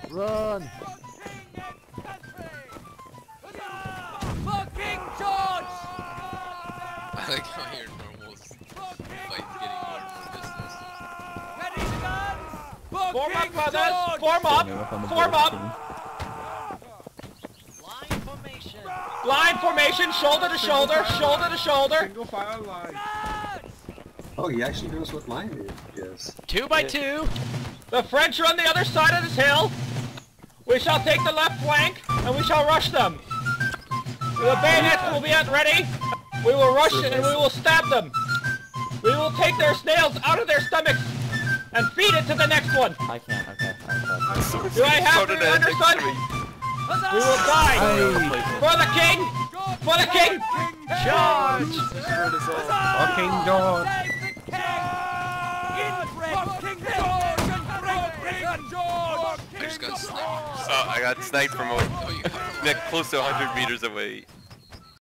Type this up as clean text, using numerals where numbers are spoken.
Run! For King George! I like how your normals fight getting more and more distance. Ready guns! For Form King up, brothers! George! Form up! Form up! Line formation. Line formation, shoulder to shoulder, shoulder to shoulder. Single file line. Oh, he actually knows what line it is. 2 by 2. The French are on the other side of this hill. We shall take the left flank, and we shall rush them. The bayonets will be at ready. We will rush and we will stab them. We will take their snails out of their stomachs and feed it to the next one. I can't, okay. Do I have to understand? We will die. For the king! For the king! Charge! Oh, King George. I just got sniped. I got sniped from Oh, you got him. close to 100 meters away.